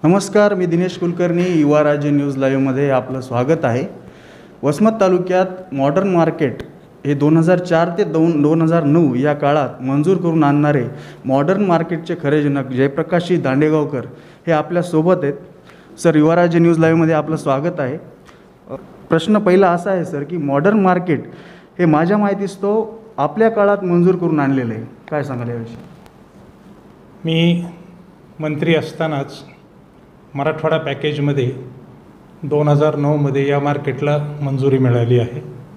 नमस्कार, मी दिनेश कुलकर्णी. युवा राज्य न्यूज लाईव्हमध्ये आपलं स्वागत आहे. वसमत तालुक्यात मॉडर्न मार्केट हे 2004 ते 2009 या काळात मंजूर करून आणणारे मॉडर्न मार्केटचे खरे जनक जयप्रकाशजी दांडेगावकर हे आपल्यासोबत आहेत. सर, युवा राज्य न्यूज लाईव्हमध्ये आपलं स्वागत आहे. प्रश्न पहिला असा आहे सर, की मॉडर्न मार्केट हे माझ्या माहितीस तो आपल्या काळात मंजूर करून आणलेलं आहे. काय सांगाल याविषयी? मी मंत्री असतानाच मराठवाडा पॅकेजमध्ये 2009मध्ये या मार्केटला मंजुरी मिळाली आहे.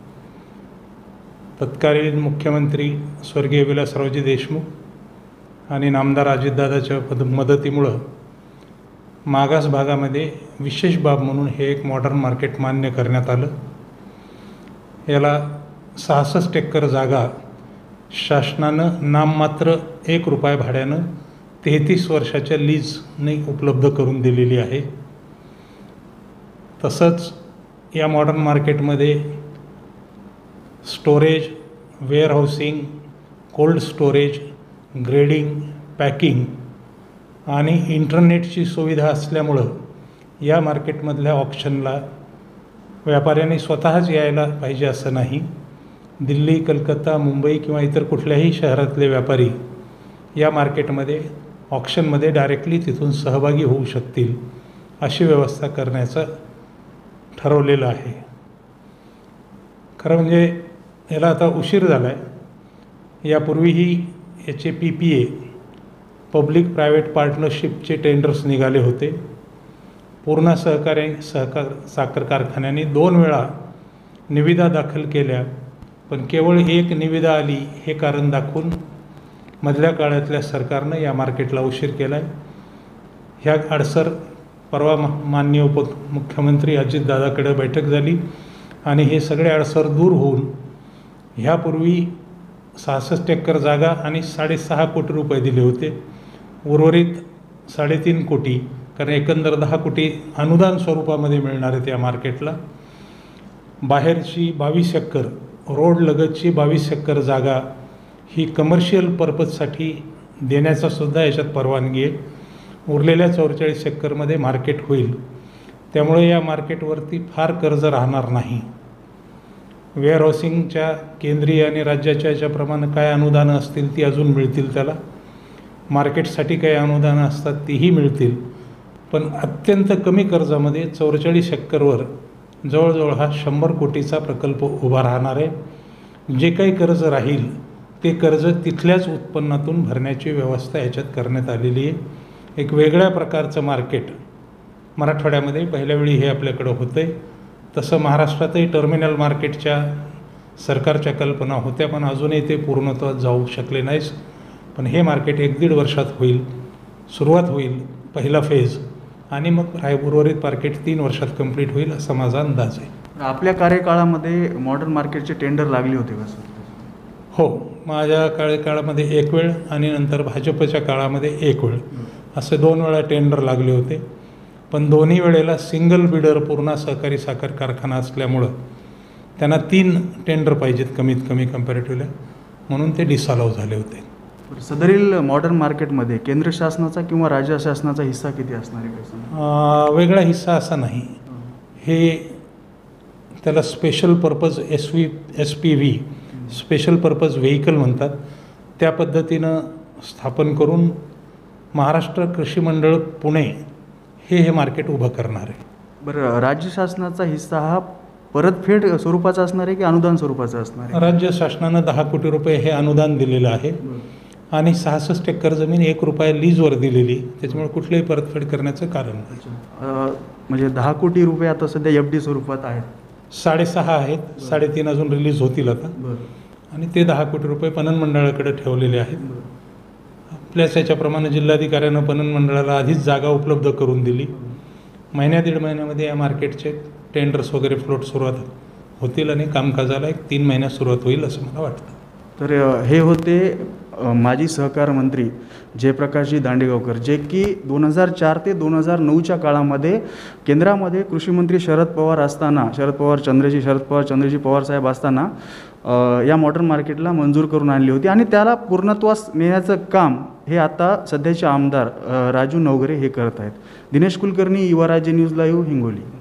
तत्कालीन मुख्यमंत्री स्वर्गीय विलासरावजी देशमुख आणि नामदार अजितदादाच्या मदतीमुळं मागास भागामध्ये विशेष बाब म्हणून हे एक मॉडर्न मार्केट मान्य करण्यात आलं. याला 66 एकर जागा शासनानं नाममात्र ₹1 भाड्यानं 33 वर्षाच्या लीजने उपलब्ध करून दिलेली आहे. तसंच या मॉडर्न मार्केटमध्ये storage, warehousing, cold storage, grading, packing आणि इंटरनेटची सुविधा असल्यामुळं या मार्केटमधल्या ऑक्शनला व्यापाऱ्यांनी स्वतःच यायला पाहिजे असं नाही. दिल्ली, कलकत्ता, मुंबई किंवा इतर कुठल्याही शहरातले व्यापारी या मार्केटमध्ये ऑक्शनमध्ये डायरेक्टली तिथून सहभागी होऊ शकतील अशी व्यवस्था करण्याचं ठरवलेलं आहे. खरं म्हणजे याला आता उशीर झाला आहे. यापूर्वीही याचे PPA पब्लिक प्रायव्हेट पार्टनरशिपचे टेंडर्स निघाले होते. पूर्ण साखर कारखान्यांनी 2 वेळा निविदा दाखल केल्या, पण केवळ एक निविदा आली हे कारण दाखवून मधल्या काळातल्या सरकारनं या मार्केटला उशीर केला आहे. ह्या अडसर परवा माननीय उपमुख्यमंत्री अजितदादाकडे बैठक झाली आणि हे सगळे अडसर दूर होऊन ह्यापूर्वी 66 एकर जागा आणि ₹6.5 कोटी दिले होते. उर्वरित 3.5 कोटी, कारण एकंदर 10 कोटी अनुदान स्वरूपामध्ये मिळणार आहेत या मार्केटला. बाहेरची 22 एकर, रोड लगतची 22 एकर जागा ही कमर्शियल पर्पजसाठी देण्याचा सुद्धा याच्यात परवानगी आहे. उरलेल्या 44 एकरमध्ये मार्केट होईल. त्यामुळे या मार्केटवरती फार कर्ज राहणार नाही. वेअरहाऊसिंगच्या केंद्रीय आणि राज्याच्या याच्याप्रमाणे काय अनुदानं असतील ती अजून मिळतील त्याला. मार्केटसाठी काही अनुदानं असतात तीही मिळतील. पण अत्यंत कमी कर्जामध्ये 44 एकरवर जवळजवळ हा 100 कोटीचा प्रकल्प उभा राहणार आहे. जे काही कर्ज राहील ते कर्ज तिथल्याच उत्पन्नातून भरण्याची व्यवस्था याच्यात करण्यात आलेली आहे. एक वेगळ्या प्रकारचं मार्केट मराठवाड्यामध्ये पहिल्यावेळी हे आपल्याकडं होतं आहे. तसं महाराष्ट्रातही टर्मिनल मार्केटच्या सरकारच्या कल्पना होत्या, पण अजूनही ते पूर्णत्वात जाऊ शकले नाहीच. पण हे मार्केट 1-1.5 वर्षात होईल, सुरुवात होईल पहिला फेज, आणि मग उर्वरित मार्केट 3 वर्षात कंप्लीट होईल असा माझा अंदाज आहे. आपल्या कार्यकाळामध्ये मॉडर्न मार्केटचे टेंडर लागले होते का सर? हो, माझ्या कार्यकाळामध्ये 1 वेळ आणि नंतर भाजपच्या काळामध्ये 1 वेळ असे 2 वेळा टेंडर लागले होते. पण दोन्ही वेळेला सिंगल बिडर पूर्ण सहकारी साखर कारखाना असल्यामुळं त्यांना 3 टेंडर पाहिजेत कमीत कमी कम्पॅरेटिव्हली, म्हणून ते डिसअलाव झाले होते. सदरील मॉडर्न मार्केटमध्ये केंद्र शासनाचा किंवा राज्य शासनाचा हिस्सा किती असणार आहे? वेगळा हिस्सा असा नाही. हे त्याला special purpose SPV special purpose vehicle म्हणतात. त्या पद्धतीनं स्थापन करून महाराष्ट्र कृषी मंडळ पुणे हे मार्केट उभं करणार आहे. बरं, राज्य शासनाचा हिस्सा हा परतफेड स्वरूपाचा असणार आहे की अनुदान स्वरूपाचा असणार आहे? राज्य शासनानं ₹10 कोटी हे अनुदान दिलेलं आहे आणि 66 एकर जमीन ₹1 लीजवर दिलेली, त्याच्यामुळे कुठलीही परतफेड करण्याचं कारण नाही. म्हणजे ₹10 कोटी आता सध्या FD स्वरूपात आहेत. 6.5 आहेत, 3.5 अजून रिलीज होतील आता. आणि ते ₹10 कोटी पणन मंडळाकडे ठेवलेले आहेत. आपल्याच याच्याप्रमाणे जिल्हाधिकाऱ्यानं पणन मंडळाला आधीच जागा उपलब्ध करून दिली. 1-1.5 महिन्यामध्ये या मार्केटचे टेंडर्स वगैरे फ्लोट सुरुवात होतील आणि कामकाजाला 1-3 महिन्यात सुरुवात होईल असं मला वाटतं. तर हे होते माजी सहकार मंत्री जयप्रकाशजी दांडेगावकर, जे की 2004 ते 2009च्या काळामध्ये केंद्रामध्ये कृषीमंत्री शरद पवार चंद्रजी पवारसाहेब असताना या मॉडर्न मार्केटला मंजूर करून आणली होती आणि त्याला पूर्णत्वास नेण्याचं काम हे आता सध्याचे आमदार राजू नवघरे हे करत आहेत. दिनेश कुलकर्णी, युवा राज्य न्यूज लाईव्ह, हिंगोली.